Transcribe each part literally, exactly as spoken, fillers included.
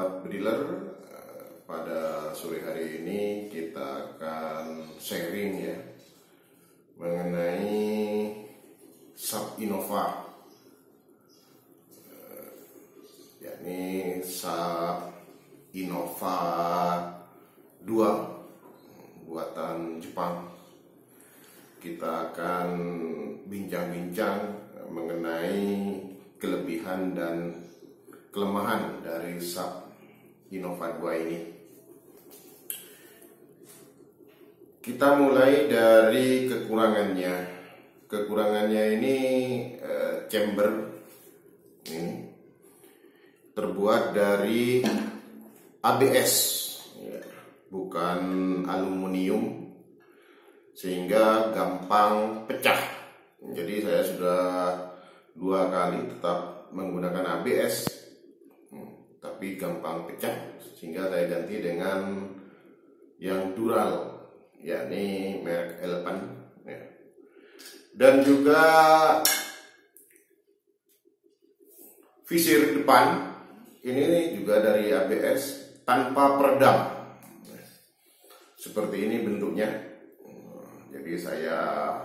sahabat Bediler, pada sore hari ini kita akan sharing ya mengenai SAP Innova, yakni SAP Innova dua buatan Jepang. Kita akan bincang-bincang mengenai kelebihan dan kelemahan dari SAP Innova dua ini. Kita mulai dari kekurangannya. Kekurangannya ini eh, chamber ini terbuat dari A B S, ya, bukan aluminium, sehingga gampang pecah. Jadi saya sudah dua kali tetap menggunakan A B S, hmm, tapi gampang pecah, sehingga saya ganti dengan yang dural, yakni merek Elpan, ya. Dan juga visir depan ini juga dari A B S tanpa peredam, seperti ini bentuknya. Jadi saya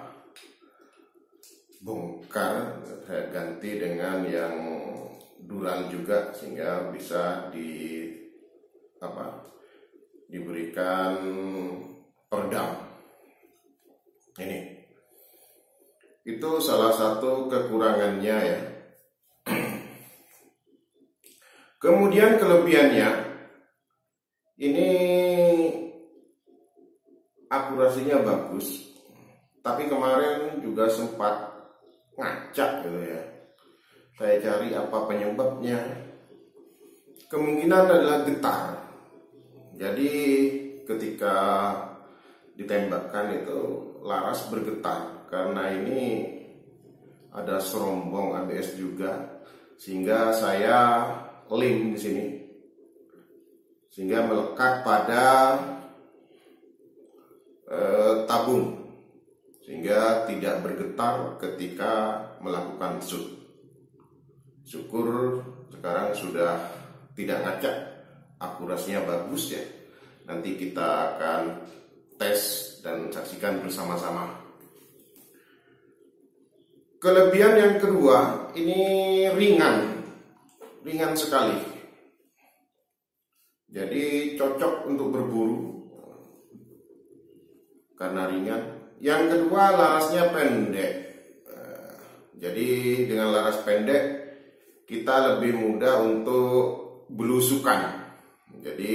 bongkar, saya ganti dengan yang dural juga, sehingga bisa di apa diberikan peredam. Ini itu salah satu kekurangannya ya. Kemudian kelebihannya, ini akurasinya bagus, tapi kemarin juga sempat ngacak gitu ya. Saya cari apa penyebabnya. Kemungkinan adalah getar. Jadi ketika ditembakkan itu laras bergetar, karena ini ada serombong A B S juga, sehingga saya lem di sini, sehingga melekat pada eh, tabung, sehingga tidak bergetar ketika melakukan shoot. Syukur sekarang sudah tidak ngacak, akurasinya bagus ya. Nanti kita akan tes dan saksikan bersama-sama. Kelebihan yang kedua, ini ringan. Ringan sekali. Jadi cocok untuk berburu karena ringan. Yang kedua, larasnya pendek. Jadi dengan laras pendek kita lebih mudah untuk belusukan. Jadi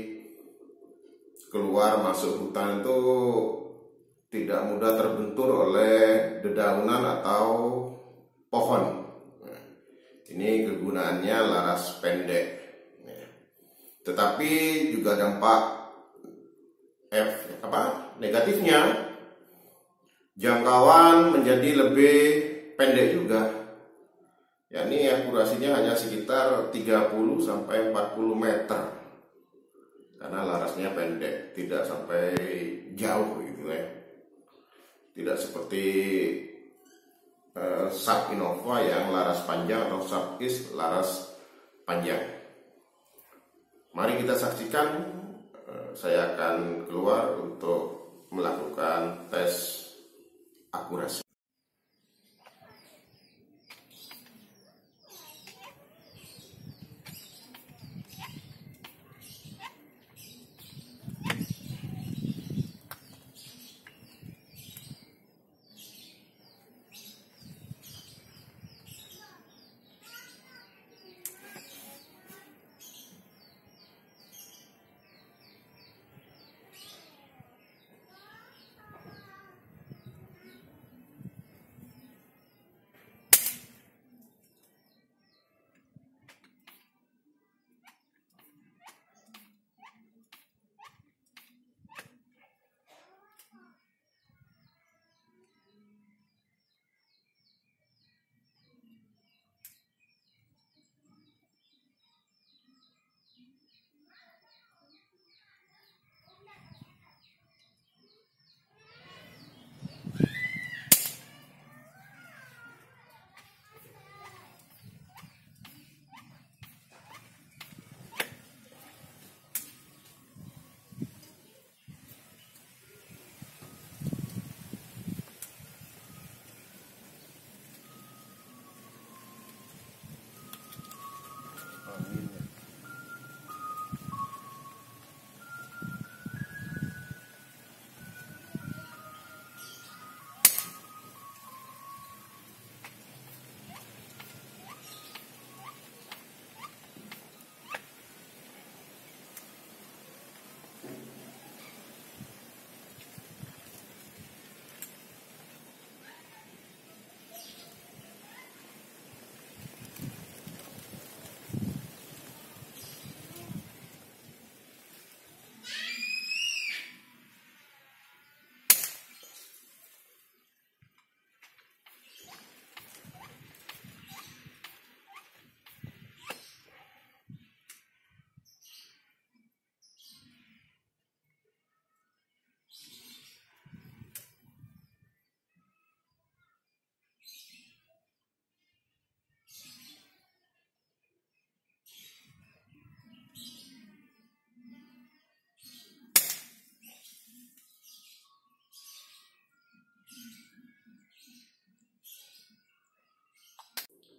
keluar masuk hutan itu tidak mudah terbentur oleh dedaunan atau pohon. Ini kegunaannya laras pendek. Tetapi juga dampak F apa negatifnya, jangkauan menjadi lebih pendek juga. Yakni akurasinya hanya sekitar tiga puluh sampai empat puluh meter. Karena larasnya pendek, tidak sampai jauh gitu ya. Tidak seperti uh, SAP Innova yang laras panjang atau SAP I S laras panjang. Mari kita saksikan, uh, saya akan keluar untuk melakukan tes akurasi.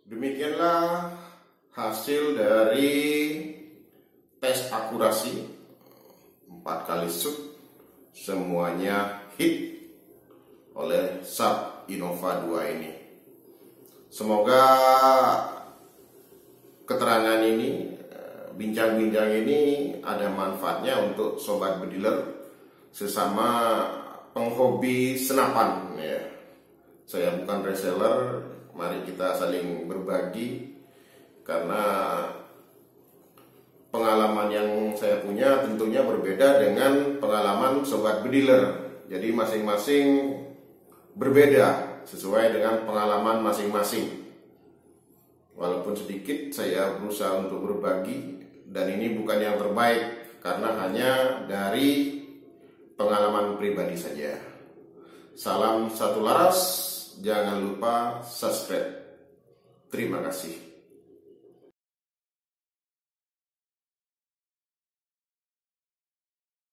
Demikianlah hasil dari tes akurasi empat kali sub, semuanya hit oleh Sharp Innova dua ini. Semoga keterangan ini, bincang-bincang ini ada manfaatnya untuk sobat bediler sesama penghobi senapan ya. Saya bukan reseller, mari kita saling berbagi, karena pengalaman yang saya punya tentunya berbeda dengan pengalaman sobat bediler. Jadi masing-masing berbeda sesuai dengan pengalaman masing-masing. Walaupun sedikit, saya berusaha untuk berbagi, dan ini bukan yang terbaik karena hanya dari pengalaman pribadi saja. Salam satu laras, jangan lupa subscribe. Terima kasih.